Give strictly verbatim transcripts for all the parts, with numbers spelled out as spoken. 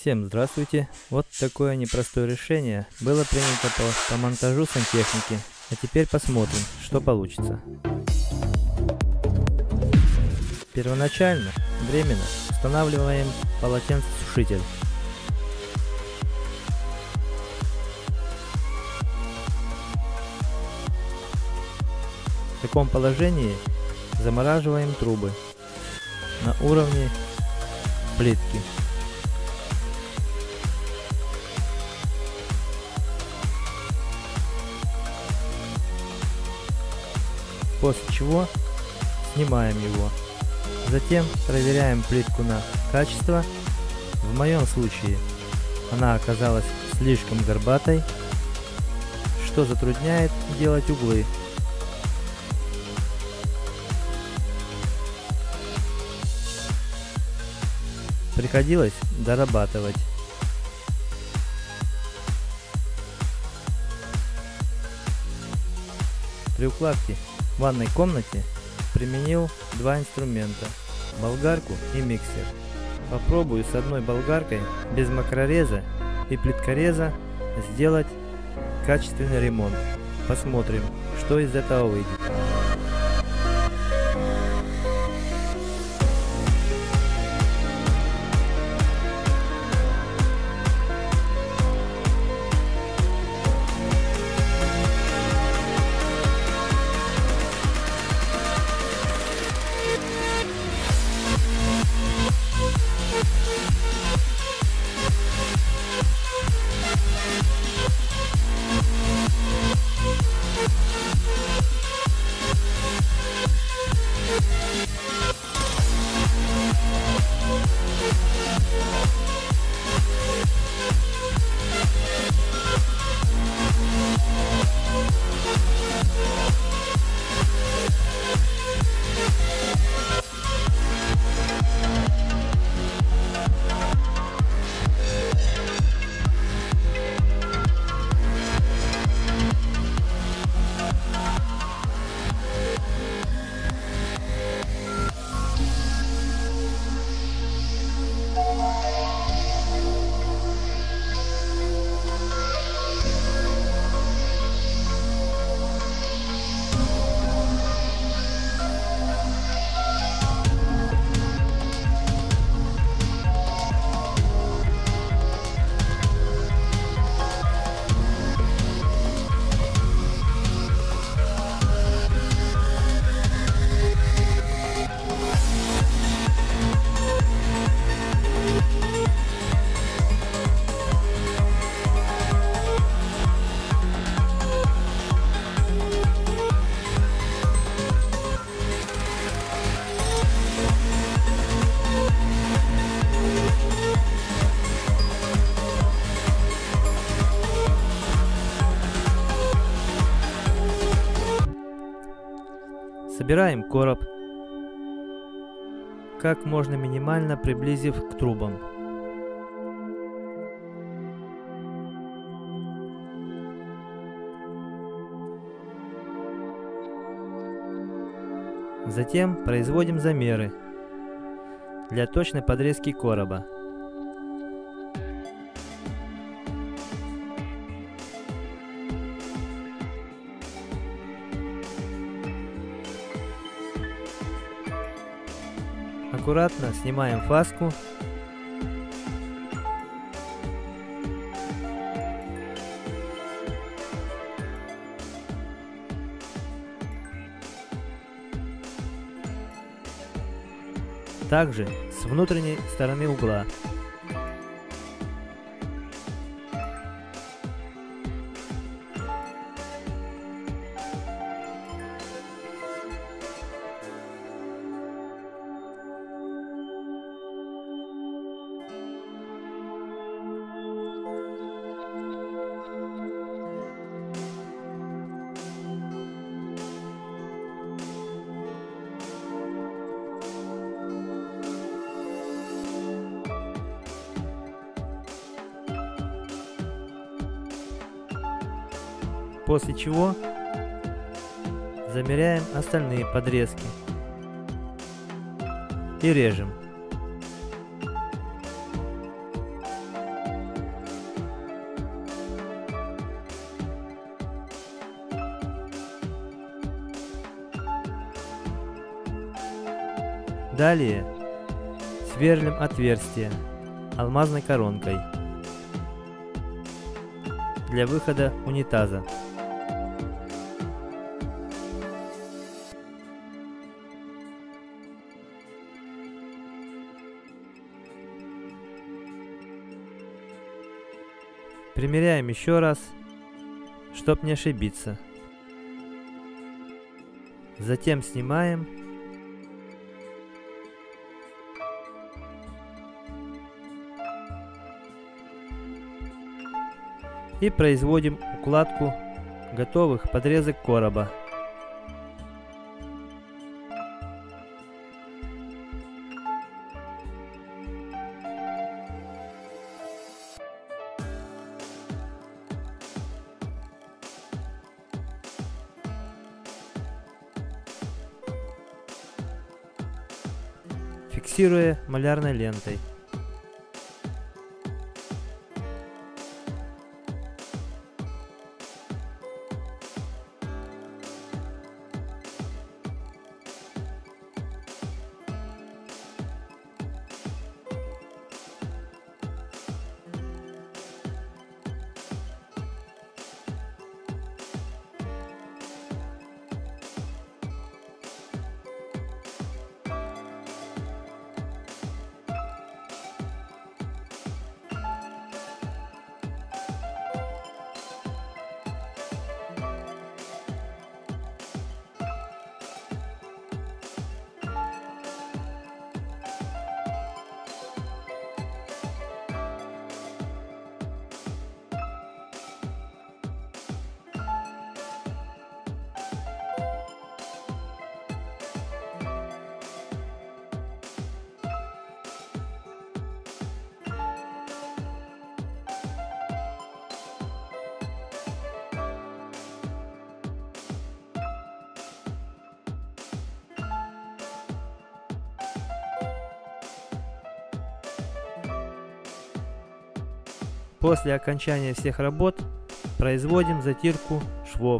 Всем здравствуйте! Вот такое непростое решение было принято по, по монтажу сантехники. А теперь посмотрим, что получится. Первоначально временно устанавливаем полотенцесушитель. В таком положении замораживаем трубы на уровне плитки. После чего снимаем его. Затем проверяем плитку на качество. В моем случае она оказалась слишком горбатой, что затрудняет делать углы. Приходилось дорабатывать. При укладке в ванной комнате применил два инструмента – болгарку и миксер. Попробую с одной болгаркой без макрореза и плиткореза сделать качественный ремонт. Посмотрим, что из этого выйдет. Собираем короб, как можно минимально приблизив к трубам. Затем производим замеры для точной подрезки короба. Аккуратно снимаем фаску. Также с внутренней стороны угла. После чего замеряем остальные подрезки и режем. Далее сверлим отверстие алмазной коронкой для выхода унитаза. Примеряем еще раз, чтоб не ошибиться. Затем снимаем. И производим укладку готовых подрезок короба. Фиксируя малярной лентой. После окончания всех работ производим затирку швов.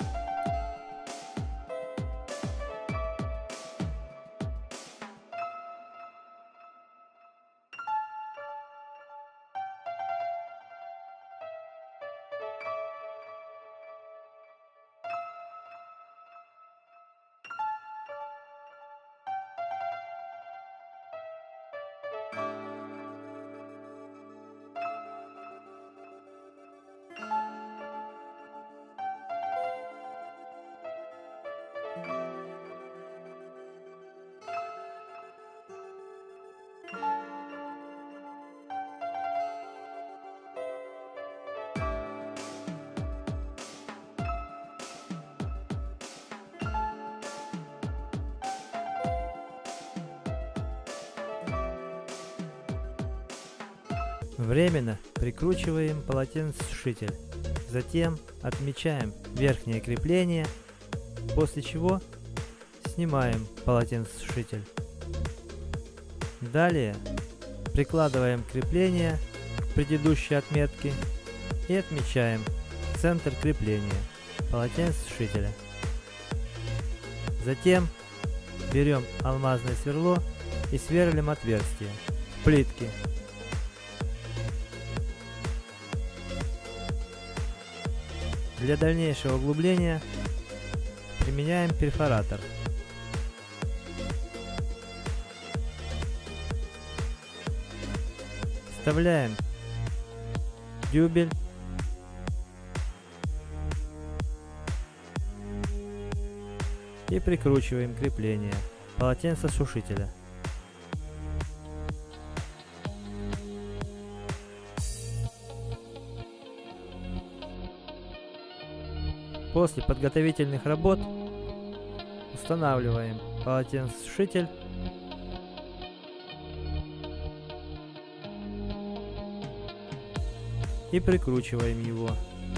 Временно прикручиваем полотенцесушитель, затем отмечаем верхнее крепление, после чего снимаем полотенцесушитель. Далее прикладываем крепление к предыдущей отметке и отмечаем центр крепления полотенцесушителя. Затем берем алмазное сверло и сверлим отверстие в плитке. Для дальнейшего углубления применяем перфоратор. Вставляем дюбель и прикручиваем крепление полотенцесушителя. После подготовительных работ устанавливаем полотенцесушитель и прикручиваем его.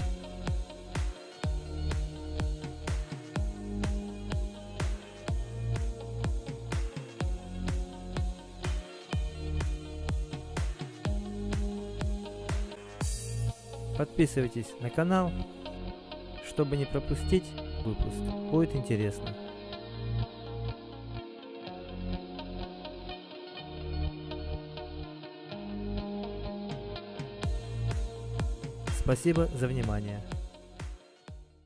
Подписывайтесь на канал, чтобы не пропустить выпуск. Будет интересно. Спасибо за внимание.